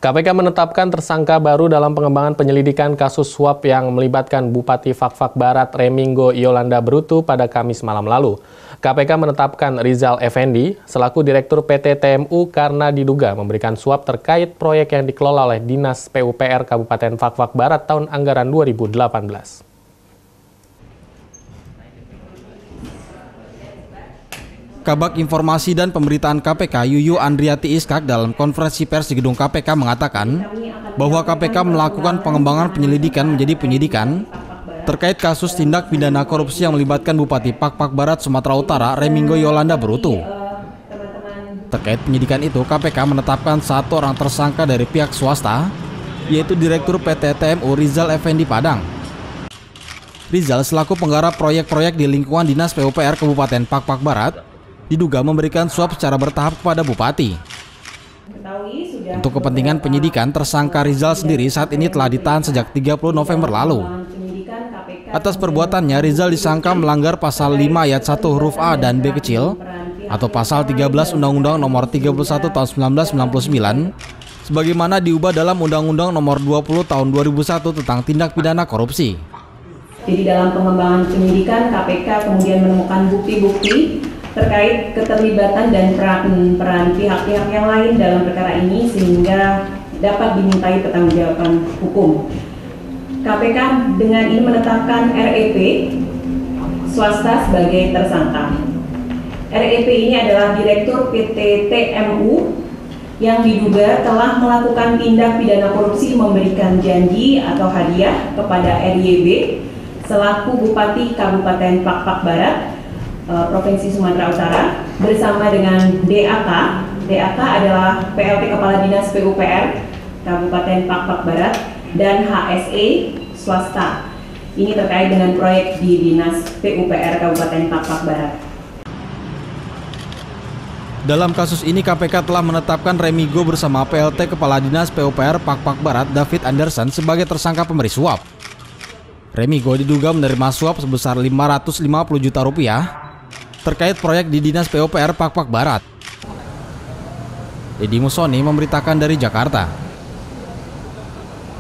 KPK menetapkan tersangka baru dalam pengembangan penyelidikan kasus suap yang melibatkan Bupati Fak-Fak Barat Reminggo Yolanda Brutu pada Kamis malam lalu. KPK menetapkan Rizal Effendi selaku Direktur PT TMU karena diduga memberikan suap terkait proyek yang dikelola oleh Dinas PUPR Kabupaten Fak-Fak Barat tahun anggaran 2018. Kabag Informasi dan Pemberitaan KPK Yuyu Andriati Iskak dalam konferensi pers di gedung KPK mengatakan bahwa KPK melakukan pengembangan penyelidikan menjadi penyidikan terkait kasus tindak pidana korupsi yang melibatkan Bupati Fak-Fak Barat Sumatera Utara Reminggo Yolanda Brutu. Terkait penyidikan itu, KPK menetapkan satu orang tersangka dari pihak swasta, yaitu Direktur PT TMU Rizal Effendi Padang. Rizal selaku penggarap proyek-proyek di lingkungan Dinas PUPR Kabupaten Fak-Fak Barat diduga memberikan suap secara bertahap kepada Bupati. Untuk kepentingan penyidikan, tersangka Rizal sendiri saat ini telah ditahan sejak 30 November lalu. Atas perbuatannya, Rizal disangka melanggar pasal 5 ayat 1 huruf A dan B kecil atau pasal 13 Undang-Undang Nomor 31 Tahun 1999 sebagaimana diubah dalam Undang-Undang Nomor 20 Tahun 2001 tentang tindak pidana korupsi. Jadi dalam pengembangan penyidikan, KPK kemudian menemukan bukti-bukti terkait keterlibatan dan peran pihak-pihak yang lain dalam perkara ini sehingga dapat dimintai pertanggungjawaban hukum. KPK dengan ini menetapkan REP swasta sebagai tersangka. REP ini adalah Direktur PT TMU yang diduga telah melakukan tindak pidana korupsi memberikan janji atau hadiah kepada RYB selaku Bupati Kabupaten Fak-Fak Barat Provinsi Sumatera Utara bersama dengan DAK. DAK adalah PLT Kepala Dinas PUPR Kabupaten Fak-Fak Barat dan HSE swasta. Ini terkait dengan proyek di Dinas PUPR Kabupaten Fak-Fak Barat. Dalam kasus ini KPK telah menetapkan Reminggo bersama PLT Kepala Dinas PUPR Fak-Fak Barat David Anderson sebagai tersangka pemberi suap. Reminggo diduga menerima suap sebesar 550 juta rupiah terkait proyek di Dinas PUPR Fak-Fak Barat. Deddy Musoni memberitakan dari Jakarta.